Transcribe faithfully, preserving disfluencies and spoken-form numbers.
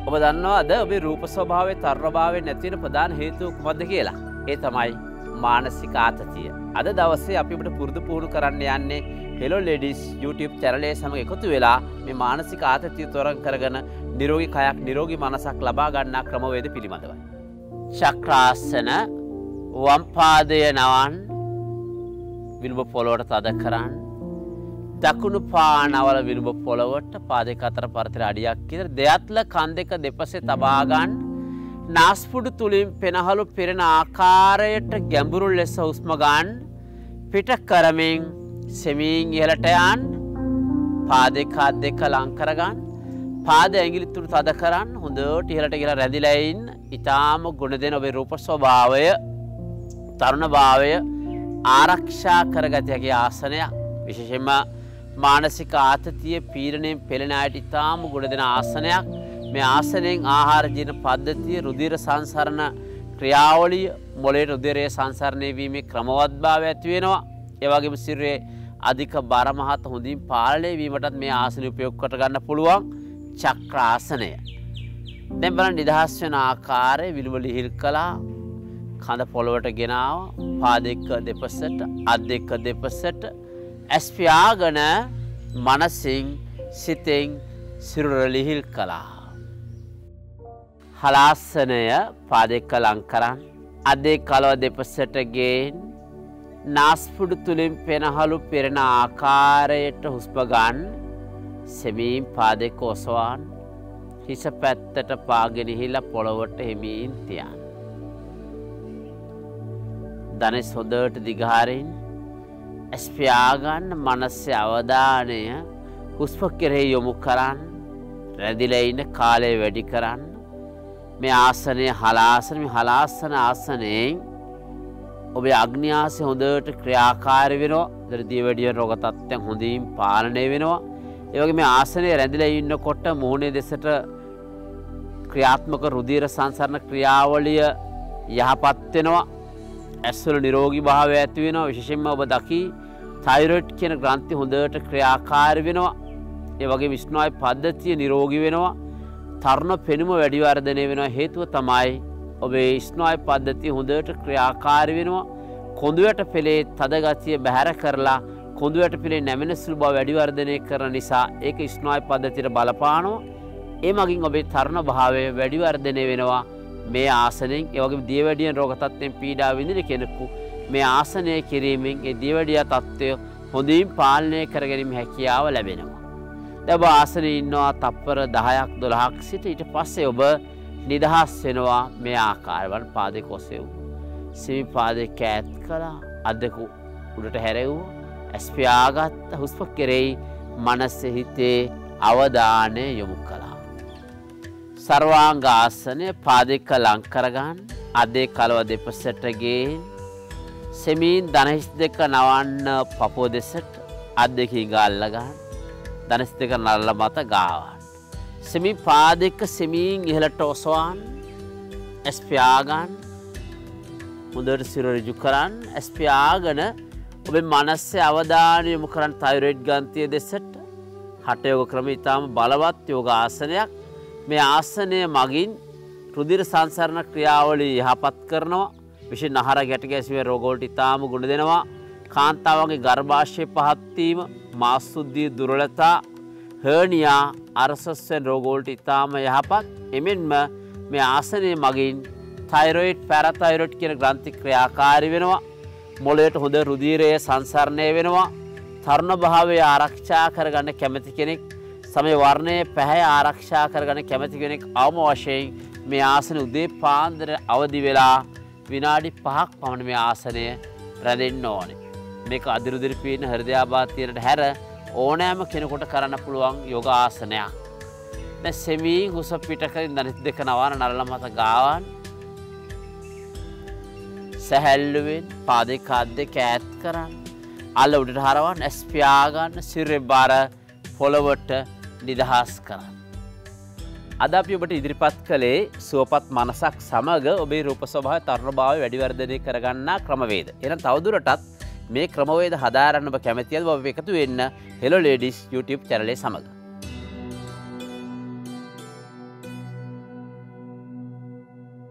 ඔබ දන්නවද ඔබේ රූප ස්වභාවයේ තරණභාවයේ නැති වෙන ප්‍රධාන හේතුව කුමක්ද කියලා? ඒ තමයි මානසික ආතතිය. අද දවසේ අපි ඔබට පුරුදු පුහුණු කරන්න යන්නේ Hello Ladies YouTube channel එක සමග එකතු වෙලා මේ මානසික ආතතිය තොරන් කරගෙන නිරෝගී කයක් නිරෝගී මනසක් ලබා ගන්නා ක්‍රමවේද පිළිබඳවයි. චක්‍රාසන වම් පාදය නවන් විලුඹ පොළොවට තද කරන්න. දකුණු පානවල විලුඹ පොළොවට පාද දෙක අතර පරතර අඩියක් විතර දෙයත්ල කන් දෙක දෙපසේ තබා ගන්න. නාස්පුඩු තුලින් පෙනහළු පිරෙන ආකාරයට ගැඹුරු ලෙස හුස්ම ගන්න. පිට කරමින් සෙමින් ඉහළට යන්න. පාද දෙක දෙක ලං කර ගන්න. පාද ඇඟිලි තුන තද කරන්න. හොඳට ඉහළට ගිහලා රැඳිලා ඉන්න. ඊටාම ගුණ දෙන ඔබේ රූප ස්වභාවය තරුණ භාවය ආරක්ෂා කරගත හැකි ආසනයක්. විශේෂයෙන්ම මානසික ආතතිය පීඩණයෙන් පෙළෙන අයට ඉතාම ගුණ දෙන ආසනයක්. මේ ආසනයෙන් ආහාර ජීර්ණ පද්ධතිය රුධිර සංසරණ ක්‍රියාවලිය මොළයේ රුධිරය සංසරණය වීමේ ක්‍රමවත්භාවය ඇති වෙනවා. ඒ වගේම ශරීරයේ අධික බර මහත් හොඳින් පාලනය වීමටත් මේ ආසනය උපයෝග කර ගන්න පුළුවන් චක්‍රාසනය. දැන් බලන්න නිදහස් වෙන ආකාරය විලුඹ ලිහිල් කළා. කඳ පොළොවට ගෙනාව. පාද දෙක දෙපසට අත් දෙක දෙපසට ඇස් පියාගෙන මනසින් සිතෙන් සිරුර ලිහිල් කළා. හලාසනය පාද දෙක ලං කරන් අත් දෙක කලව දෙපසට ගෙන් නාස්පුඩු තුලින් පෙනහළු පෙරෙන ආකාරයට හුස්ම ගන්න. සෙමින් පාද දෙක ඔසවන්න. හිස පැත්තට පාගෙන ඉහිලා පොළොවට හිමින් තියන්න. දණස් හොඳට දිගහරින් ඇස් පියාගන්න මනසේ අවධානය හුස්ම කෙරෙහි යොමු කරන්න. රැඳිලා ඉන්න කාලය වැඩි කරන්න. මේ ආසනය හලාසන මේ හලාසන ආසනයෙන් ඔබේ අග්න්‍යාසය හොඳට ක්‍රියාකාරී වෙනවා. ඒතර දියවැඩිය රෝග තත්ත්වයන් හොඳින් පාලනය වෙනවා. ඒ වගේ මේ ආසනයේ රැඳිලා ඉන්නකොට මූණේ දෙසට ක්‍රියාත්මක රුධිර සංසරණ ක්‍රියාවලිය යහපත් වෙනවා. ඇස්වල නිරෝගී භාවය ඇති වෙනවා. විශේෂයෙන්ම ඔබ දකි තයිරොයිඩ් කියන ග්‍රන්ථි හොඳට ක්‍රියාකාරී වෙනවා. ඒ වගේම ස්නායු පද්ධතිය නිරෝගී වෙනවා. තරුණ පෙනුම වැඩි වර්ධනය වෙනවා. හේතුව තමයි ඔබේ ස්නායු පද්ධතිය හොඳට ක්‍රියාකාරී වෙනවා. කොඳුයට පෙළේ තද ගතිය බැහැර කරලා කොඳුයට පෙළේ නැමෙන සුළු බව වැඩි වර්ධනය කරන නිසා ඒක ස්නායු පද්ධතියට බලපානවා. ඒ මගින් ඔබේ තරුණ භාවය වැඩි වර්ධනය වෙනවා. මේ ආසනයෙන් ඒ වගේම දියවැඩියන් රෝග තත්ත්වයෙන් පීඩා විඳින කෙනෙකු මේ ආසනය කිරීමෙන් ඒ දියවැඩියා තත්ත්වය හොඳින් පාලනය කර ගැනීම හැකියාව ලැබෙනවා. දැන් ඔබ ආසනයේ ඉන්නවා තප්පර දහයක් දොළහක් සිට ඊට පස්සේ ඔබ නිදහස් වෙනවා මේ ආකාරයෙන් පාදේ කොසෙව්. සිමි පාදේ කෑත් කළා. අත් දෙක උඩට හැරෙව්වා. ඇස් පියාගත්ත හුස්ම කෙරෙහි මනස හිතේ අවධානය යොමු කළා. සර්වාංග ආසනය පාද දෙක ලං කරගන්න. අත් දෙක කලව දෙපසට ගෙන් සෙමින් දණහිස් දෙක නවන්න පපුව දෙසට අත් දෙකකින් ගල්ල ගන්න. දණහිස් දෙක නරල මත ගාවන්න. සෙමින් පාද දෙක සෙමින් ඉහළට ඔසවන්න. ඇස් පියාගන්න. හොඳට සිරුර ඍජු කරන්න. ඇස් පියාගෙන ඔබේ මනසේ අවධානය යොමු කරන්න තයිරොයිඩ් ග්‍රන්ථිය දෙසට. හට යෝග ක්‍රම ඉතාම බලවත් යෝග ආසනයක්. මේ ආසනය මගින් රුධිර සංසරණ ක්‍රියාවලිය යහපත් කරනවා. විශේෂ නහර ගැට ගැසීමේ රෝග වලට ඉතාම ගුණ දෙනවා. කාන්තාවන්ගේ ගර්භාෂය පහත් වීම, මාස් සුද්ධිය දුර්වලතා, හර්නියා, අර්ශස් වැනි රෝග වලට ඉතාම යහපත්. එමෙන්ම මේ ආසනය මගින් තයිරොයිඩ්, පැරාතයිරොයිඩ් කියන ග්‍රන්ථි ක්‍රියාකාරී වෙනවා. මොළයට හොඳ රුධිරය සංසරණය වෙනවා. තරුණ භාවය ආරක්ෂා කරගන්න කැමති කෙනෙක්, සමය වර්ණය පැහැ ආරක්ෂා කරගන්න කැමති කෙනෙක් අවම වශයෙන් මේ ආසන උදේ පාන්දර අවදි වෙලා විනාඩි පහක් පමණ මේ ආසනය රැඳෙන්න ඕනේ. මේක අදිරුදිරි පීන හෘදයාබාධයන්ට හැර ඕනෑම කෙනෙකුට කරන්න පුළුවන් යෝග ආසනයක්. දැන් සෙමින් හුස්ම පිට කරින් දණහිස් දෙක නවන නරල මත ගාවන්න. සැහැල්ලුවෙන් පාද දෙක අත් දෙක ඈත් කරන්න. අල්ල උඩට හරවන්න. ඇස් පියාගන්න. සිරුරේ බර පොළවට නිදහස් කරන්න. අද අපි ඔබට ඉදිරිපත් කළේ සුවපත් මනසක් සමග ඔබේ රූප ස්වභාවය තරුණ භාවය වැඩි වර්ධනය කරගන්නා ක්‍රමවේද. එහෙනම් තවදුරටත් මේ ක්‍රමවේද හදාරන්න ඔබ කැමතිද? ඔබ එකතු වෙන්න Hello Ladies YouTube channel එක සමග.